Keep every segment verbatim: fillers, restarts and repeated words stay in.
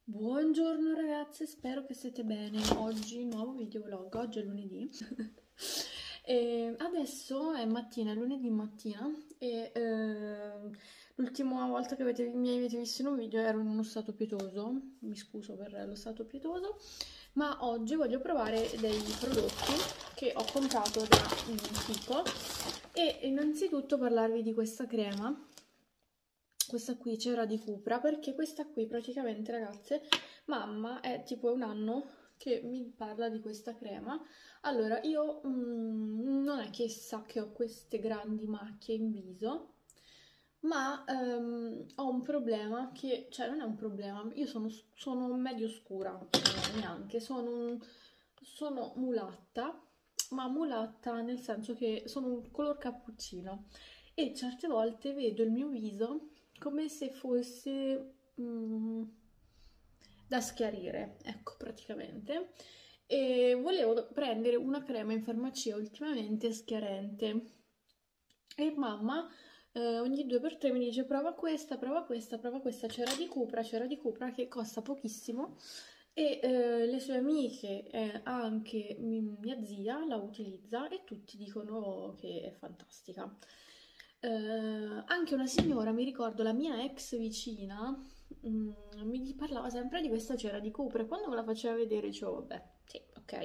Buongiorno ragazze, spero che siete bene. Oggi nuovo video vlog, oggi è lunedì. E adesso è mattina, è lunedì mattina e eh, l'ultima volta che avete, mi avete visto in un video ero in uno stato pietoso, mi scuso per lo stato pietoso, ma oggi voglio provare dei prodotti che ho comprato da Kiko e innanzitutto parlarvi di questa crema. Questa qui c'era di Cupra, perché questa qui praticamente, ragazze, mamma è tipo un anno che mi parla di questa crema. Allora, io mm, non è che sa che ho queste grandi macchie in viso, ma um, ho un problema che, cioè non è un problema, io sono, sono medio scura, eh, neanche, sono, un, sono mulatta, ma mulatta nel senso che sono un color cappuccino e certe volte vedo il mio viso come se fosse mm, da schiarire, ecco praticamente. E volevo prendere una crema in farmacia ultimamente schiarente e mamma eh, ogni due per tre mi dice prova questa, prova questa, prova questa, c'era di Cupra, c'era di Cupra che costa pochissimo e eh, le sue amiche, eh, anche mia zia la utilizza e tutti dicono che è fantastica. Eh, anche una signora, mi ricordo la mia ex vicina, mm, mi parlava sempre di questa cera di Cupra e quando me la faceva vedere dicevo vabbè, sì,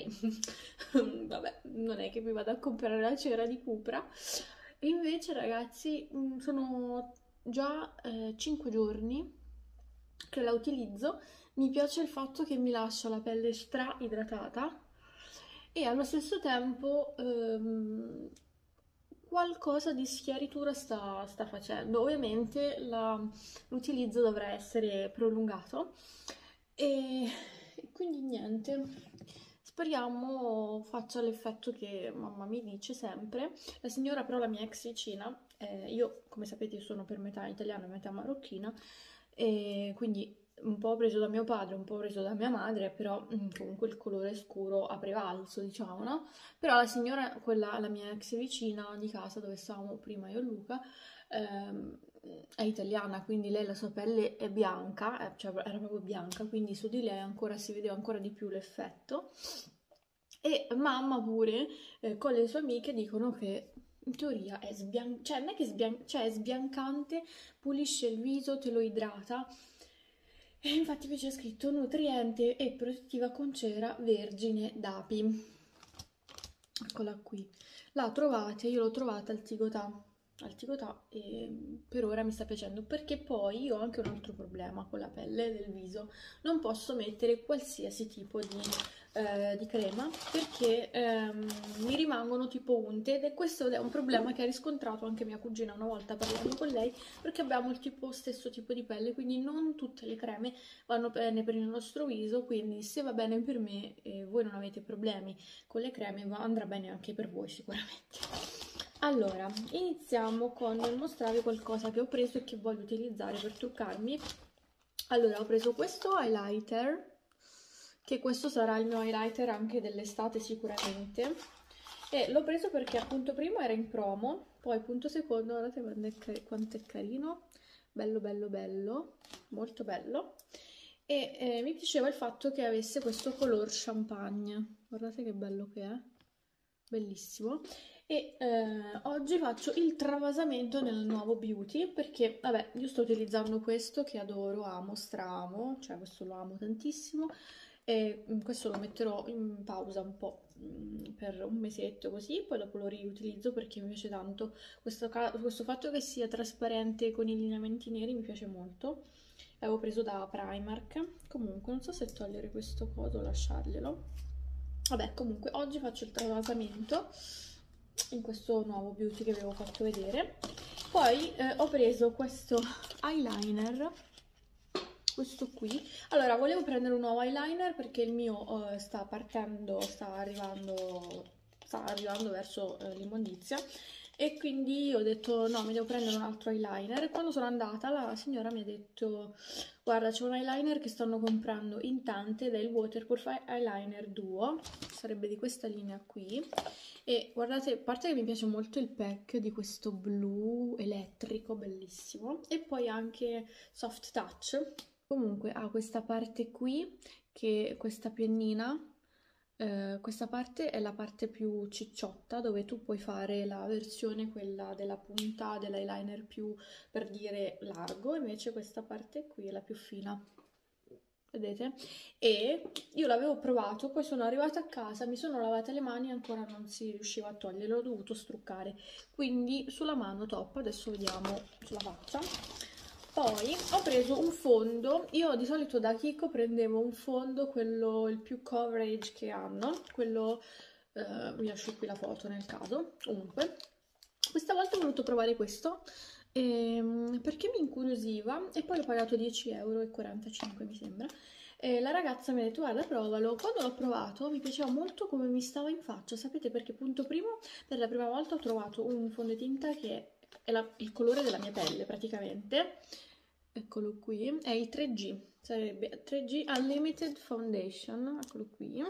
ok, vabbè, non è che mi vado a comprare la cera di Cupra. E invece ragazzi, mm, sono già eh, cinque giorni che la utilizzo, mi piace il fatto che mi lascia la pelle stra idratata e allo stesso tempo ehm, qualcosa di schiaritura sta, sta facendo. Ovviamente l'utilizzo dovrà essere prolungato e, e quindi niente, speriamo faccia l'effetto che mamma mi dice sempre. La signora però, la mia ex vicina, eh, io come sapete sono per metà italiana e metà marocchina, e quindi un po' preso da mio padre, un po' preso da mia madre, però mm, comunque il colore scuro ha prevalso, diciamo, no? Però la signora, quella, la mia ex vicina di casa dove stavamo prima io e Luca, ehm, è italiana, quindi lei la sua pelle è bianca, eh, cioè era proprio bianca, quindi su di lei ancora si vedeva ancora di più l'effetto. E mamma pure, eh, con le sue amiche dicono che in teoria è sbiancante, cioè non è che sbian- cioè, è sbiancante, pulisce il viso, te lo idrata. E infatti qui c'è scritto nutriente e protettiva con cera vergine d'api. Eccola qui. La trovate, io l'ho trovata al Tigotà, al Tigotà e per ora mi sta piacendo perché poi io ho anche un altro problema con la pelle del viso. Non posso mettere qualsiasi tipo di, eh, di crema perché ehm, mi rimangono tipo unte ed è questo è un problema che ha riscontrato anche mia cugina una volta parlando con lei perché abbiamo il tipo, stesso tipo di pelle, quindi non tutte le creme vanno bene per il nostro viso, quindi se va bene per me e voi non avete problemi con le creme andrà bene anche per voi sicuramente. Allora, iniziamo con mostrarvi qualcosa che ho preso e che voglio utilizzare per truccarmi. Allora, ho preso questo highlighter, che questo sarà il mio highlighter anche dell'estate sicuramente. E l'ho preso perché appunto primo era in promo, poi punto secondo, guardate quanto è carino, bello bello bello, molto bello. E eh, mi piaceva il fatto che avesse questo color champagne, guardate che bello che è, bellissimo. E eh, oggi faccio il travasamento nel nuovo Beauty perché, vabbè, io sto utilizzando questo che adoro, amo, stramo, cioè questo lo amo tantissimo e questo lo metterò in pausa un po' per un mesetto così, poi dopo lo riutilizzo perché mi piace tanto questo, questo fatto che sia trasparente con i lineamenti neri, mi piace molto. L'avevo preso da Primark, comunque non so se togliere questo coso o lasciarglielo. Vabbè, comunque oggi faccio il travasamento in questo nuovo Beauty che avevo fatto vedere. Poi eh, ho preso questo eyeliner, questo qui. Allora, volevo prendere un nuovo eyeliner perché il mio eh, sta partendo, sta arrivando, sta arrivando verso eh, l'immondizia e quindi ho detto no, mi devo prendere un altro eyeliner. E quando sono andata la signora mi ha detto guarda, c'è un eyeliner che stanno comprando in tante ed è il Waterproof Eyeliner Duo, sarebbe di questa linea qui. E guardate, a parte che mi piace molto il pack di questo blu elettrico, bellissimo, e poi anche soft touch, Comunque ha questa parte qui, che questa pennina, eh, questa parte è la parte più cicciotta, dove tu puoi fare la versione, quella della punta dell'eyeliner più, per dire, largo, invece questa parte qui è la più fina. Vedete? E io l'avevo provato, poi sono arrivata a casa, mi sono lavata le mani e ancora non si riusciva a togliere, l'ho dovuto struccare. Quindi sulla mano top, adesso vediamo sulla faccia. Poi ho preso un fondo, io di solito da Kiko prendevo un fondo, quello il più coverage che hanno, quello, eh, vi lascio qui la foto nel caso, comunque. Questa volta ho voluto provare questo, ehm, perché mi incuriosiva e poi ho pagato dieci euro e quarantacinque mi sembra. E la ragazza mi ha detto guarda provalo, quando l'ho provato mi piaceva molto come mi stava in faccia, sapete perché? Punto primo, per la prima volta ho trovato un fondotinta che è la, il colore della mia pelle praticamente, eccolo qui, è il tre G, sarebbe tre G Unlimited Foundation, eccolo qui.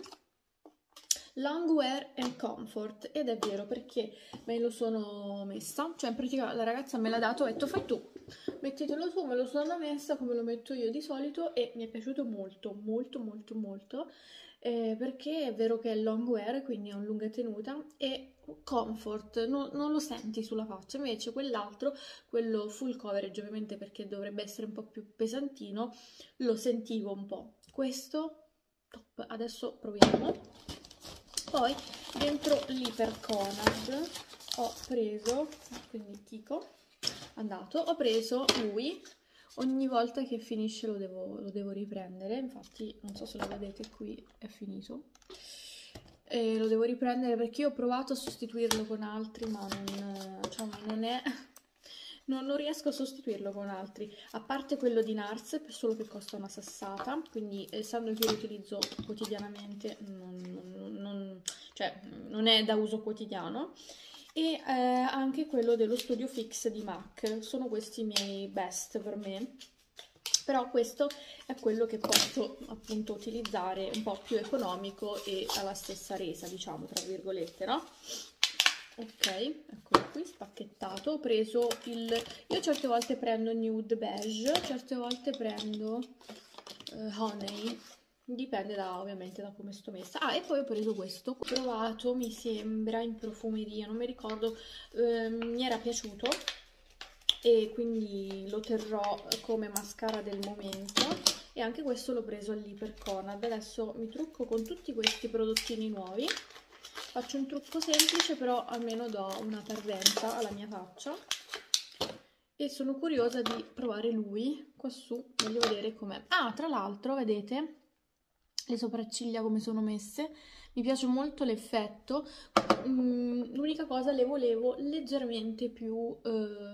Long wear and comfort, ed è vero perché me lo sono messa, cioè in pratica la ragazza me l'ha dato, ha detto fai tu, mettetelo tu, me lo sono messa come lo metto io di solito e mi è piaciuto molto molto molto molto, eh, perché è vero che è long wear, quindi è un lunga tenuta, e comfort, no, non lo senti sulla faccia, invece quell'altro, quello full coverage ovviamente perché dovrebbe essere un po' più pesantino, lo sentivo un po'. Questo top, adesso proviamo. Poi dentro l'Hyperconad ho preso, quindi Kiko, andato, ho preso lui, ogni volta che finisce lo devo, lo devo riprendere, infatti non so se lo vedete qui è finito, e lo devo riprendere perché io ho provato a sostituirlo con altri ma non, diciamo, non è... Non, non riesco a sostituirlo con altri, a parte quello di Nars, solo che costa una sassata, quindi essendo che io lo utilizzo quotidianamente, non, non, non, cioè, non è da uso quotidiano, e eh, anche quello dello Studio Fix di MAC, sono questi i miei best per me, però questo è quello che posso appunto utilizzare un po' più economico e alla stessa resa, diciamo, tra virgolette, no? Ok, eccolo qui, spacchettato. Ho preso il... Io certe volte prendo nude beige, certe volte prendo uh, honey. Dipende da, ovviamente da come sto messa. Ah, e poi ho preso questo. Ho provato, mi sembra, in profumeria, non mi ricordo. Eh, mi era piaciuto e quindi lo terrò come mascara del momento. E anche questo l'ho preso all'Hyperconad. Adesso mi trucco con tutti questi prodottini nuovi. Faccio un trucco semplice, però almeno do una parvenza alla mia faccia. E sono curiosa di provare lui qua su, voglio vedere com'è. Ah, tra l'altro, vedete le sopracciglia come sono messe? Mi piace molto l'effetto. Mm, l'unica cosa, le volevo leggermente più, eh,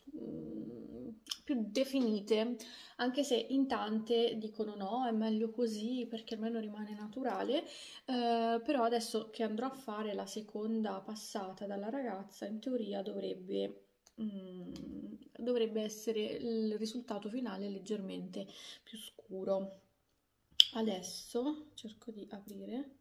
più definite, anche se in tante dicono no, è meglio così perché almeno rimane naturale, eh, però adesso che andrò a fare la seconda passata dalla ragazza, in teoria dovrebbe, mm, dovrebbe essere il risultato finale leggermente più scuro. Adesso cerco di aprire.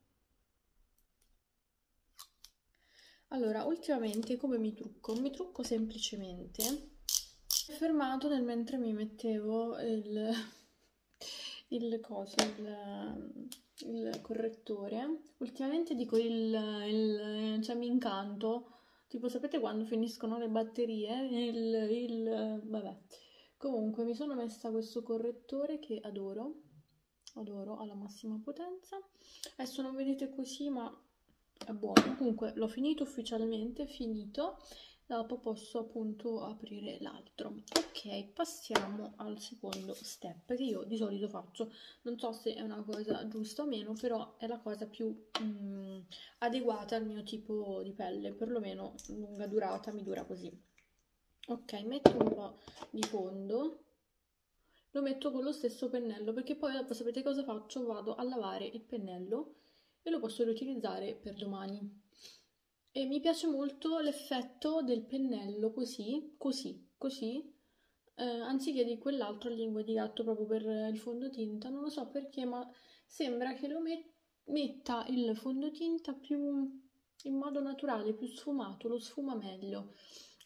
Allora, ultimamente come mi trucco? Mi trucco semplicemente. Mi ho fermato nel mentre mi mettevo il, il coso, il, il correttore. Ultimamente dico il, il, cioè mi incanto. Tipo, sapete quando finiscono le batterie? Il, il, vabbè. Comunque, mi sono messa questo correttore che adoro. Adoro alla massima potenza. Adesso non vedete così, ma è buono. Comunque l'ho finito ufficialmente, finito. Dopo posso appunto aprire l'altro. Ok, passiamo al secondo step che io di solito faccio. Non so se è una cosa giusta o meno, però è la cosa più mm, adeguata al mio tipo di pelle, perlomeno lunga durata mi dura così. Ok, metto un po' di fondo. Lo metto con lo stesso pennello perché poi dopo sapete cosa faccio? Vado a lavare il pennello e lo posso riutilizzare per domani. E mi piace molto l'effetto del pennello così, così, così, eh, anziché di quell'altro a lingua di gatto proprio per il fondotinta. Non lo so perché, ma sembra che lo met metta il fondotinta più in modo naturale, più sfumato, lo sfuma meglio.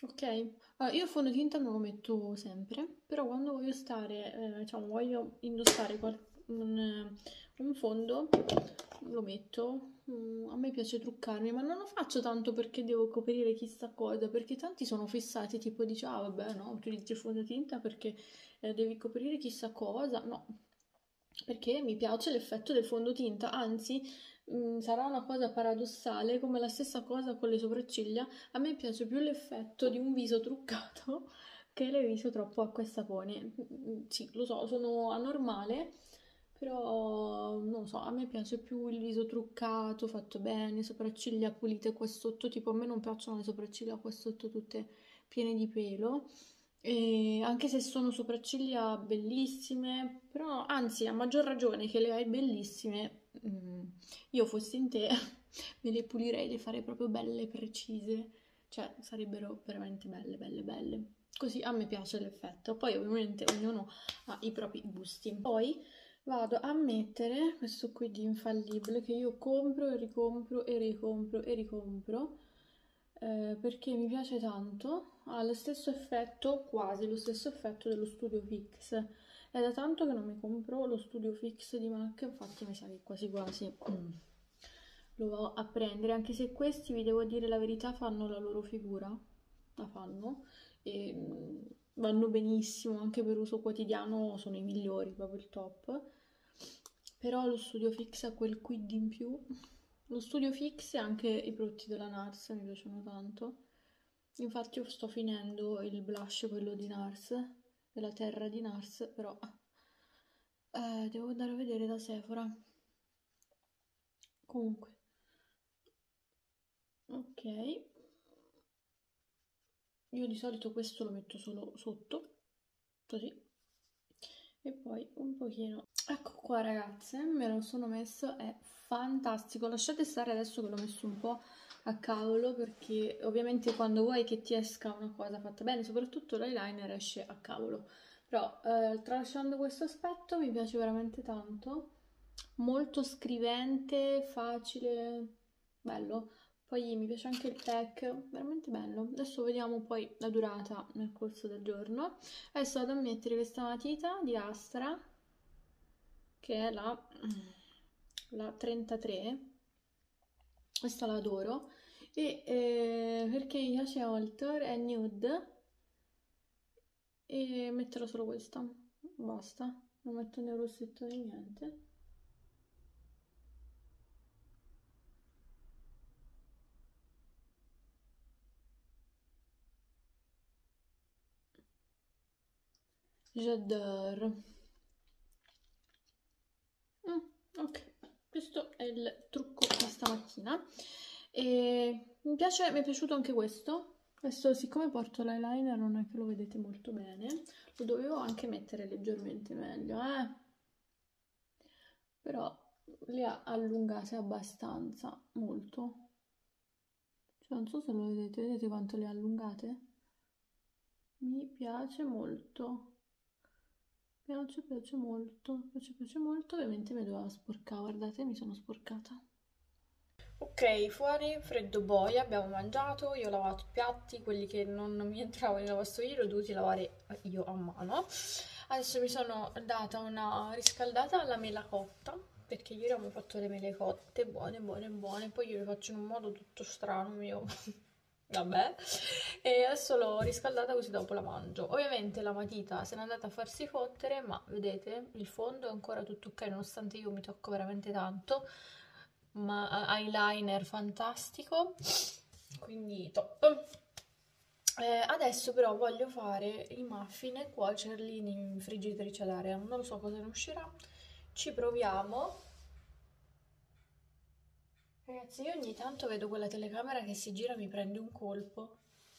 Ok? Allora, io il fondotinta non lo metto sempre, però quando voglio stare, eh, diciamo, voglio indossare qual- un, un fondo, lo metto. Mm, a me piace truccarmi, ma non lo faccio tanto perché devo coprire chissà cosa, perché tanti sono fissati, tipo dice, ah vabbè no, utilizzi il fondotinta perché eh, devi coprire chissà cosa. No, perché mi piace l'effetto del fondotinta, anzi, mm, sarà una cosa paradossale, come la stessa cosa con le sopracciglia. A me piace più l'effetto di un viso truccato che il viso troppo acqua e sapone. Mm, Sì, lo so, sono anormale, però non lo so, a me piace più il viso truccato, fatto bene, sopracciglia pulite qua sotto, tipo a me non piacciono le sopracciglia qua sotto tutte piene di pelo. E anche se sono sopracciglia bellissime, però anzi, a maggior ragione che le hai bellissime, mm, io fossi in te, me le pulirei, le farei proprio belle, precise, cioè sarebbero veramente belle, belle, belle. Così a me piace l'effetto. Poi ovviamente ognuno ha i propri gusti. Poi vado a mettere questo qui di Infallibile che io compro e ricompro e ricompro e ricompro eh, perché mi piace tanto, ha lo stesso effetto, quasi lo stesso effetto dello Studio Fix. È da tanto che non mi compro lo Studio Fix di MAC, infatti mi sa che quasi quasi mm, lo vado a prendere, anche se questi, vi devo dire la verità, fanno la loro figura, la fanno, e mm, vanno benissimo, anche per uso quotidiano sono i migliori, proprio il top. Però lo Studio Fix ha quel quid in più. Lo Studio Fix e anche i prodotti della NARS mi piacciono tanto. Infatti io sto finendo il blush, quello di NARS, della Terra di NARS, però eh, devo andare a vedere da Sephora. Comunque, ok. Io di solito questo lo metto solo sotto, così. E poi un pochino. Ecco qua ragazze, me lo sono messo, è fantastico. Lasciate stare adesso che l'ho messo un po' a cavolo, perché ovviamente quando vuoi che ti esca una cosa fatta bene, soprattutto l'eyeliner esce a cavolo. Però eh, tralasciando questo aspetto mi piace veramente tanto, molto scrivente, facile, bello. Poi mi piace anche il pack, veramente bello. Adesso vediamo poi la durata nel corso del giorno. Adesso vado a mettere questa matita di Astra, che è la, la trentatré. Questa la adoro. E eh, perché mi piace molto, è nude. E metterò solo questa. Basta. Non metto né rossetto né niente. J'adore. Mm, ok, questo è il trucco di stamattina. E mi piace, mi è piaciuto anche questo. Adesso, siccome porto l'eyeliner, non è che lo vedete molto bene. Lo dovevo anche mettere leggermente meglio, eh. Però le ha allungate abbastanza, molto. Cioè, non so se lo vedete, vedete quanto le ha allungate? Mi piace molto. Piace, piace molto, piace, piace molto, ovviamente mi doveva sporcare, guardate, mi sono sporcata. Ok, fuori, freddo boia, abbiamo mangiato, io ho lavato i piatti, quelli che non mi entravano in lavastoviglie li ho dovuti lavare io a mano. Adesso mi sono data una riscaldata alla mela cotta, perché ieri abbiamo fatto le mele cotte, buone, buone, buone, poi io le faccio in un modo tutto strano mio. Vabbè, e adesso l'ho riscaldata così dopo la mangio. Ovviamente la matita se n'è andata a farsi fottere, ma vedete, il fondo è ancora tutto ok, nonostante io mi tocco veramente tanto, ma eyeliner fantastico, quindi top. Eh, adesso però voglio fare i muffin e cuocerli in friggitrice ad aria, non lo so cosa ne uscirà, ci proviamo. Ragazzi, io ogni tanto vedo quella telecamera che si gira e mi prende un colpo.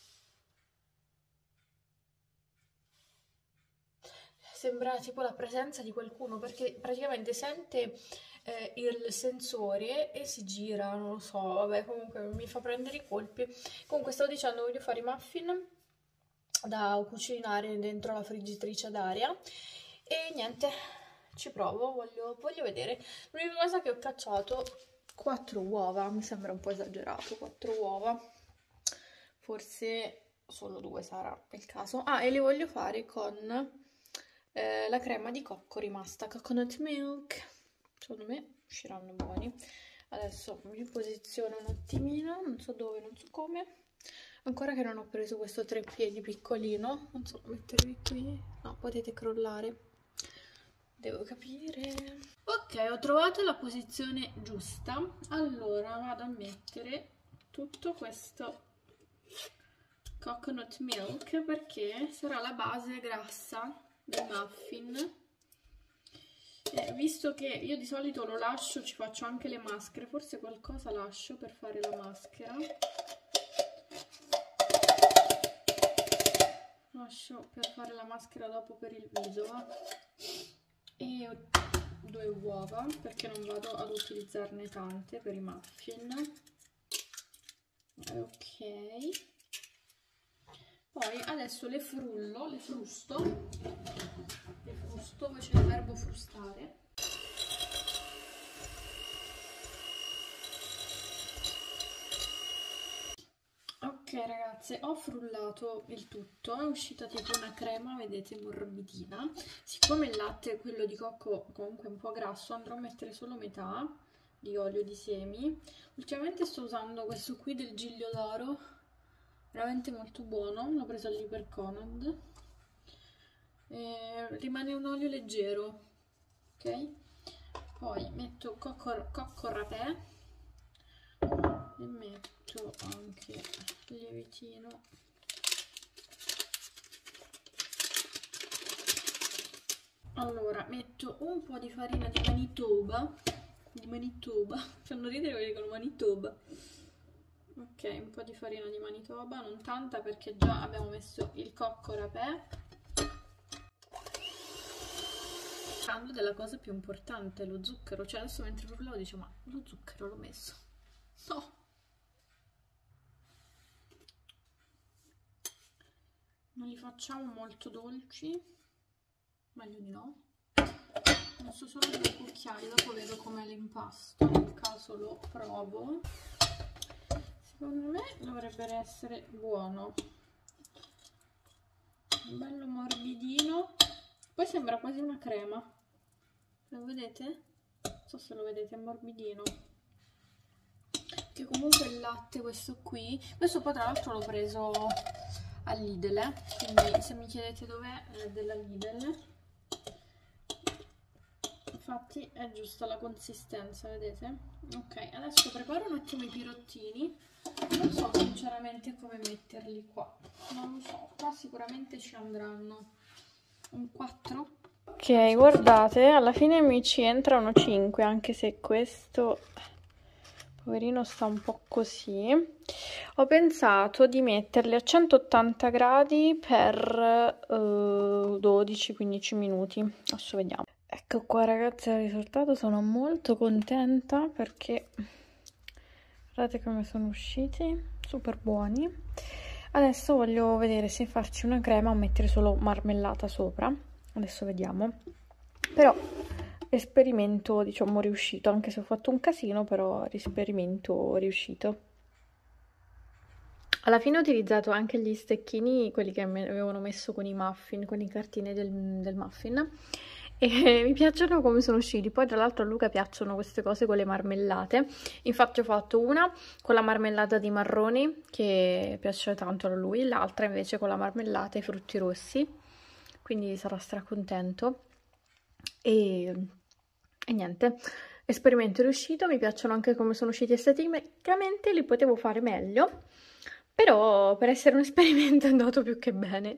Sembra tipo la presenza di qualcuno perché praticamente sente eh, il sensore e si gira, non lo so, vabbè, comunque mi fa prendere i colpi. Comunque stavo dicendo, voglio fare i muffin da cucinare dentro la friggitrice ad aria e niente, ci provo, voglio, voglio vedere. L'unica cosa che ho cacciato quattro uova, mi sembra un po' esagerato, quattro uova, forse solo due sarà il caso. Ah, e li voglio fare con eh, la crema di cocco rimasta, coconut milk. Secondo me usciranno buoni. Adesso mi posiziono un attimino, non so dove, non so come. Ancora che non ho preso questo treppiedi piccolino, non so, mettervi qui. No, potete crollare. Devo capire. Ok, ho trovato la posizione giusta. Allora vado a mettere tutto questo coconut milk perché sarà la base grassa del muffin. E visto che io di solito lo lascio, ci faccio anche le maschere, forse qualcosa lascio per fare la maschera. Lascio per fare la maschera dopo per il viso. E due uova perché non vado ad utilizzarne tante per i muffin. Ok, poi adesso le frullo, le frusto, le frusto, poi c'è il verbo frustare. Ok ragazze, ho frullato il tutto, è uscita tipo una crema, vedete, morbidina. Siccome il latte è quello di cocco comunque un po' grasso, andrò a mettere solo metà di olio di semi. Ultimamente sto usando questo qui del Giglio d'Oro, veramente molto buono, l'ho preso all'Iberconad. Rimane un olio leggero, ok? Poi metto cocco, cocco rapè e metto anche il lievitino. Allora metto un po' di farina di Manitoba, di Manitoba, fanno ridere quelli con Manitoba. Ok, un po' di farina di Manitoba, non tanta perché già abbiamo messo il cocco rapè. Parlando della cosa più importante, lo zucchero, cioè adesso mentre parlavo dicevo ma lo zucchero l'ho messo? No! Non li facciamo molto dolci, meglio di no. Ho messo solo due cucchiai, dopo vedo com'è l'impasto, nel caso lo provo. Secondo me dovrebbe essere buono, bello morbidino, poi sembra quasi una crema, lo vedete? Non so se lo vedete, è morbidino. Che comunque il latte, questo qui, questo poi tra l'altro l'ho preso al Lidl, eh? Quindi se mi chiedete dov'è, è della Lidl. Infatti è giusta la consistenza, vedete? Ok, adesso preparo un attimo i pirottini. Non so sinceramente come metterli qua, non lo so, qua sicuramente ci andranno un quattro. Ok, guardate, alla fine mi ci entrano cinque, anche se questo poverino sta un po' così. Ho pensato di metterli a centottanta gradi per uh, dodici quindici minuti. Adesso vediamo. Ecco qua ragazzi il risultato, sono molto contenta perché guardate come sono usciti, super buoni. Adesso voglio vedere se farci una crema o mettere solo marmellata sopra, adesso vediamo. Però esperimento diciamo riuscito, anche se ho fatto un casino, però esperimento riuscito. Alla fine ho utilizzato anche gli stecchini, quelli che mi avevano messo con i muffin, con i cartini del, del muffin, e mi piacciono come sono usciti. Poi tra l'altro a Luca piacciono queste cose con le marmellate, infatti ho fatto una con la marmellata di marroni che piace tanto a lui, l'altra invece con la marmellata e i frutti rossi, quindi sarà stracontento. E, e niente, esperimento riuscito, mi piacciono anche come sono usciti esteticamente, li potevo fare meglio, però per essere un esperimento è andato più che bene.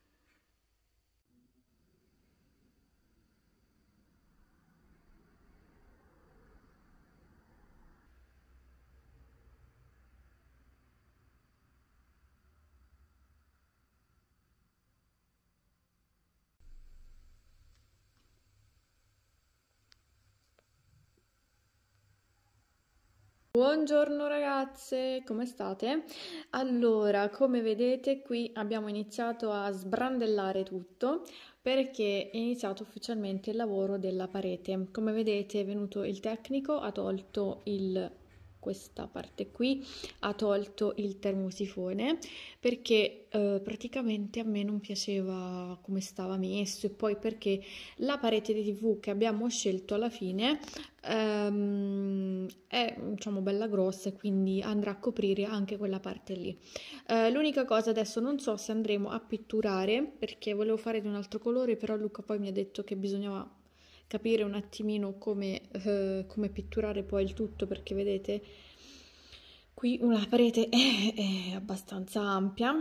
Buongiorno ragazze, come state? Allora, come vedete qui abbiamo iniziato a sbrandellare tutto perché è iniziato ufficialmente il lavoro della parete. Come vedete è venuto il tecnico, ha tolto il questa parte qui ha tolto il termosifone perché eh, praticamente a me non piaceva come stava messo, e poi perché la parete di tivù che abbiamo scelto alla fine ehm, è diciamo bella grossa e quindi andrà a coprire anche quella parte lì. Eh, l'unica cosa, adesso non so se andremo a pitturare perché volevo fare di un altro colore, però Luca poi mi ha detto che bisognava capire un attimino come, eh, come pitturare poi il tutto, perché vedete qui la parete è, è abbastanza ampia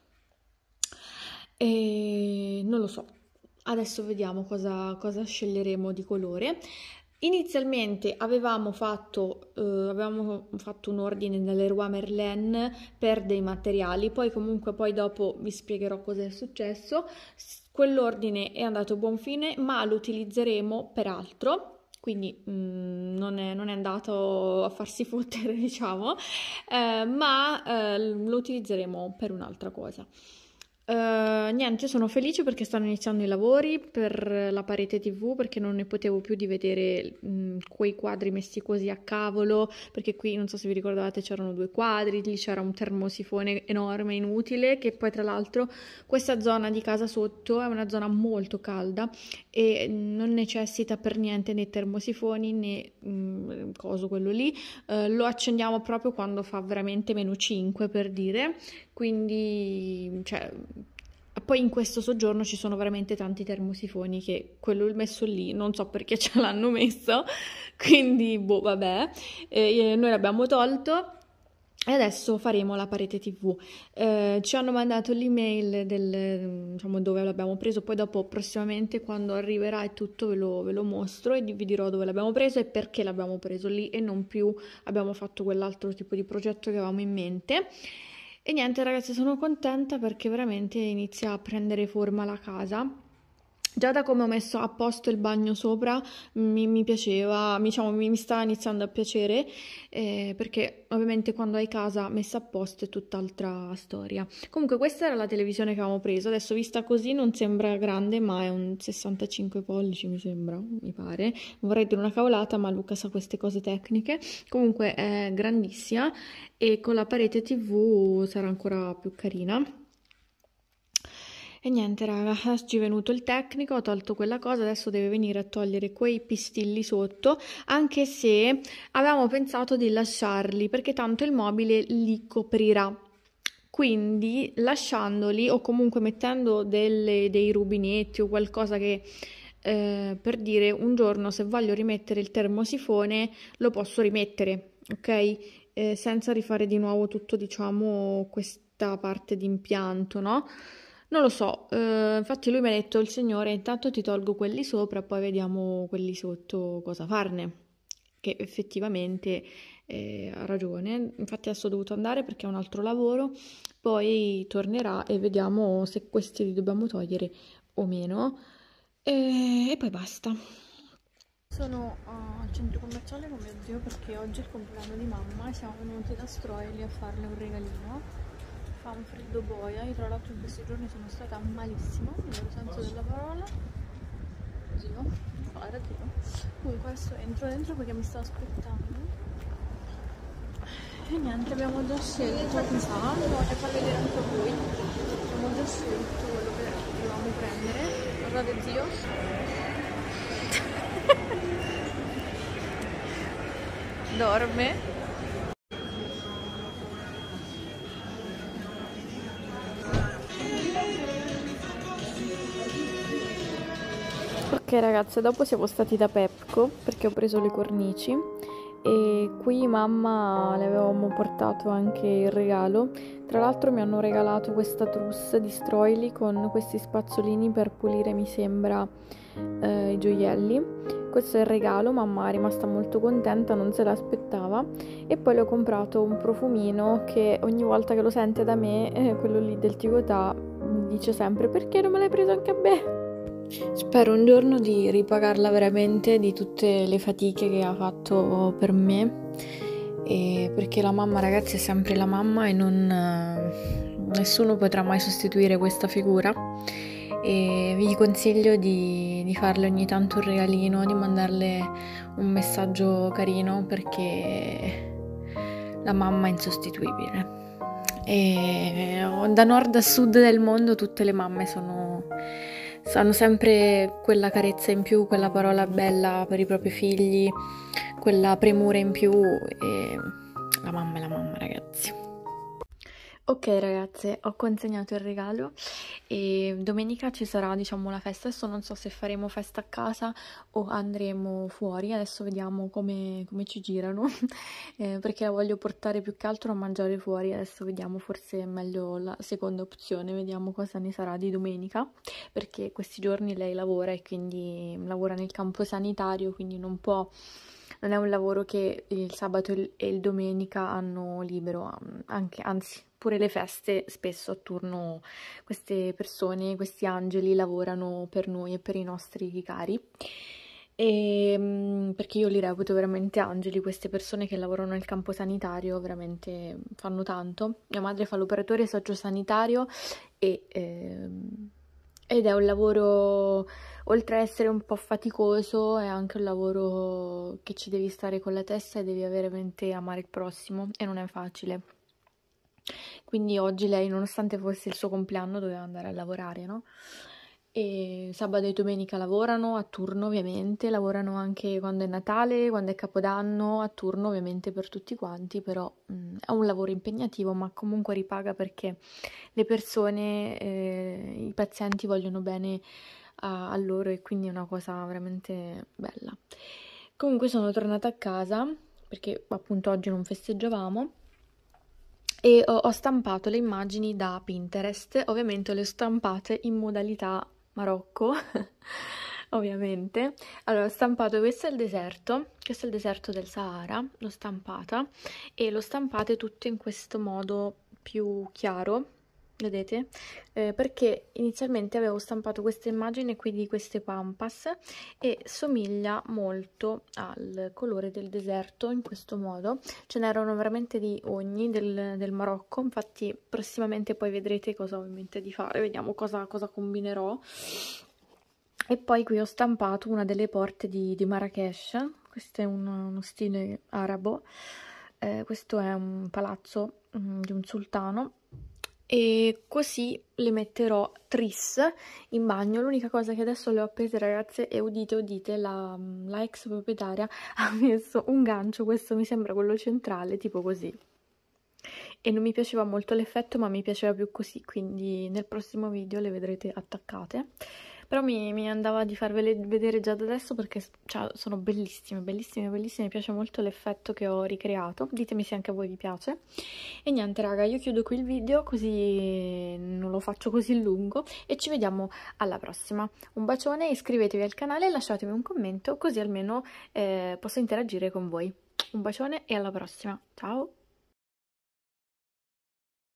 e non lo so, adesso vediamo cosa, cosa sceglieremo di colore. Inizialmente avevamo fatto, eh, avevamo fatto un ordine nell'Leroy Merlin per dei materiali, poi comunque poi dopo vi spiegherò cosa è successo. Quell'ordine è andato a buon fine, ma lo utilizzeremo per altro, quindi mm, non è, non è andato a farsi fottere, diciamo, eh, ma eh, lo utilizzeremo per un'altra cosa. Uh, niente, sono felice perché stanno iniziando i lavori per la parete tivù, perché non ne potevo più di vedere mh, quei quadri messi così a cavolo, perché qui non so se vi ricordate c'erano due quadri, lì c'era un termosifone enorme inutile, che poi tra l'altro questa zona di casa sotto è una zona molto calda e non necessita per niente né termosifoni né mh, coso quello lì. Uh, lo accendiamo proprio quando fa veramente meno cinque, per dire, quindi cioè poi in questo soggiorno ci sono veramente tanti termosifoni, che quello messo lì non so perché ce l'hanno messo, quindi boh, vabbè, eh, noi l'abbiamo tolto e adesso faremo la parete tivù. Eh, ci hanno mandato l'email del, diciamo, dove l'abbiamo preso, poi dopo prossimamente quando arriverà e tutto ve lo, ve lo mostro e vi dirò dove l'abbiamo preso e perché l'abbiamo preso lì e non più abbiamo fatto quell'altro tipo di progetto che avevamo in mente. E niente ragazzi, sono contenta perché veramente inizia a prendere forma la casa. Già da come ho messo a posto il bagno sopra mi, mi piaceva, diciamo, mi, mi sta iniziando a piacere, eh, perché ovviamente quando hai casa messa a posto è tutt'altra storia. Comunque questa era la televisione che avevamo preso, adesso vista così non sembra grande, ma è un sessantacinque pollici mi sembra, mi pare. Non vorrei dire una cavolata, ma Luca sa queste cose tecniche. Comunque è grandissima e con la parete tivù sarà ancora più carina. E niente raga, oggi è venuto il tecnico, ho tolto quella cosa, adesso deve venire a togliere quei pistilli sotto, anche se avevamo pensato di lasciarli perché tanto il mobile li coprirà. Quindi lasciandoli o comunque mettendo delle, dei rubinetti o qualcosa che eh, per dire un giorno se voglio rimettere il termosifone lo posso rimettere, ok? Eh, senza rifare di nuovo tutto, diciamo, questa parte di impianto, no? Non lo so, eh, infatti lui mi ha detto, il signore, intanto ti tolgo quelli sopra, poi vediamo quelli sotto cosa farne, che effettivamente eh, ha ragione. Infatti adesso ho dovuto andare perché ho un altro lavoro, poi tornerà e vediamo se questi li dobbiamo togliere o meno, e, e poi basta. Sono al centro commerciale con mio zio perché oggi è il compleanno di mamma e siamo venuti da Stroili a farle un regalino. Fa un freddo boia, io tra l'altro in questi giorni sono stata malissimo, nel vero senso della parola. Zio, no, era zio. Comunque adesso entro dentro perché mi sta aspettando. E niente, abbiamo già scelto, mi sa, voglio far vedere anche a voi. Abbiamo già scelto quello che dovevamo prendere. Guardate zio. Dorme. Ok ragazze, dopo siamo stati da Pepco perché ho preso le cornici e qui mamma le avevamo portato anche il regalo. Tra l'altro mi hanno regalato questa trousse di Stroili con questi spazzolini per pulire, mi sembra, eh, i gioielli. Questo è il regalo, mamma è rimasta molto contenta, non se l'aspettava. E poi le ho comprato un profumino che ogni volta che lo sente da me, eh, quello lì del Tigotà, mi dice sempre: perché non me l'hai preso anche a me? Spero un giorno di ripagarla veramente di tutte le fatiche che ha fatto per me, e perché la mamma, ragazzi, è sempre la mamma e non, nessuno potrà mai sostituire questa figura. E vi consiglio di, di farle ogni tanto un regalino, di mandarle un messaggio carino, perché la mamma insostituibile. E da nord a sud del mondo tutte le mamme sono, hanno sempre quella carezza in più, quella parola bella per i propri figli, quella premura in più, e la mamma è la mamma, ragazzi. Ok ragazze, ho consegnato il regalo e domenica ci sarà, diciamo, la festa. Adesso non so se faremo festa a casa o andremo fuori, adesso vediamo come, come ci girano, eh, perché la voglio portare più che altro a mangiare fuori. Adesso vediamo, forse è meglio la seconda opzione, vediamo cosa ne sarà di domenica, perché questi giorni lei lavora e quindi lavora nel campo sanitario, quindi non può... Non è un lavoro che il sabato e il domenica hanno libero, anche, anzi, pure le feste spesso a turno queste persone, questi angeli lavorano per noi e per i nostri cari. E, perché io li reputo veramente angeli, queste persone che lavorano nel campo sanitario veramente fanno tanto. Mia madre fa l'operatore sociosanitario e, ehm, ed è un lavoro, oltre a essere un po' faticoso, è anche un lavoro che ci devi stare con la testa e devi veramente amare il prossimo e non è facile. Quindi oggi lei, nonostante fosse il suo compleanno, doveva andare a lavorare, no? E sabato e domenica lavorano a turno, ovviamente, lavorano anche quando è Natale, quando è Capodanno, a turno ovviamente per tutti quanti, però mh, è un lavoro impegnativo, ma comunque ripaga, perché le persone, eh, i pazienti vogliono bene a, a loro, e quindi è una cosa veramente bella. Comunque sono tornata a casa, perché appunto oggi non festeggiavamo, e ho, ho stampato le immagini da Pinterest. Ovviamente le ho stampate in modalità Marocco, ovviamente. Allora, ho stampato, questo è il deserto, questo è il deserto del Sahara, l'ho stampata, e l'ho stampate tutte in questo modo più chiaro, vedete? Eh, perché inizialmente avevo stampato questa immagine qui di queste pampas e somiglia molto al colore del deserto in questo modo. Ce n'erano veramente di ogni del, del Marocco, infatti prossimamente poi vedrete cosa ho in mente di fare, vediamo cosa, cosa combinerò. E poi qui ho stampato una delle porte di, di Marrakech, questo è un, uno stile arabo, eh, questo è un palazzo mm, di un sultano, e così le metterò tris in bagno. L'unica cosa che adesso le ho appese, ragazze, e udite udite, la, la ex proprietaria ha messo un gancio, questo mi sembra quello centrale, tipo così, e non mi piaceva molto l'effetto, ma mi piaceva più così, quindi nel prossimo video le vedrete attaccate. Però mi, mi andava di farvele vedere già da adesso, perché cioè, sono bellissime, bellissime, bellissime. Mi piace molto l'effetto che ho ricreato. Ditemi se anche a voi vi piace. E niente, raga, io chiudo qui il video, così non lo faccio così lungo, e ci vediamo alla prossima. Un bacione, iscrivetevi al canale e lasciatemi un commento, così almeno eh, posso interagire con voi. Un bacione e alla prossima. Ciao!